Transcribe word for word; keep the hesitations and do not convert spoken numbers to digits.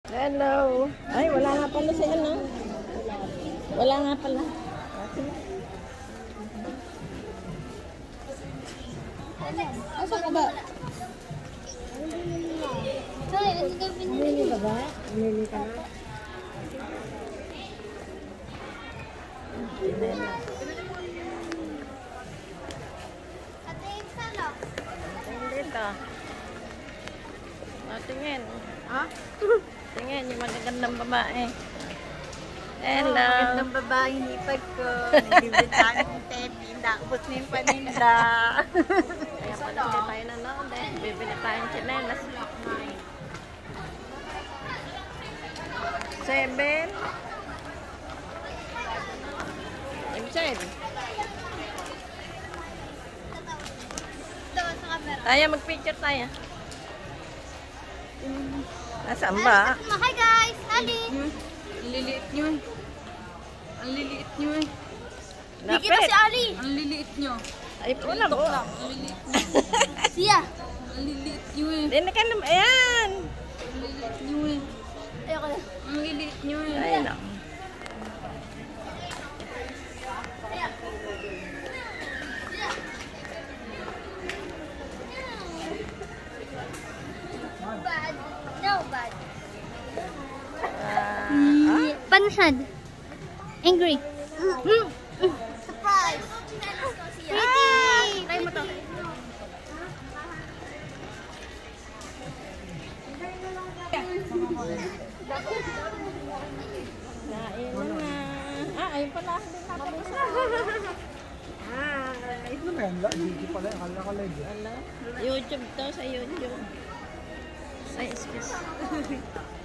Hello. Ay, wala nga pala si ano. Wala nga pala. Asa ka ba? Mamili ka ba? Mamili ka na? Dito. O, tingin. Ha? Tingin, yung magagandang babae. Hello. Oh, magandang babae, hipag ko. Nagbibitahan ng tepi. Nakabot na yung paninda. Kaya pala hindi tayo nanood eh. Bibili tayong chinelas. Seven. Imsen. Tayo, mag-picture tayo. Nasaan ba? Hi guys! Ali! Ang liliit nyo eh. Ang liliit nyo eh. Hindi kita si Ali! Ang liliit nyo. Ay, wala mo. Ang liliit nyo. Siya! Ang liliit nyo eh. Hindi ka naman. Ayan! Ang liliit nyo eh. Ayoko na. Ang liliit nyo eh. Ay, no. Bad. No bad. Ah, Pansad. Angry. Mm. Surprise! Pretty! Try mo to. Kain na na. Ah, ayun pala. Hindi nakapisa. Hi. Ano ba yan? YouTube pala. Akala ka live. Ano? YouTube to sa YouTube. Sa excuse.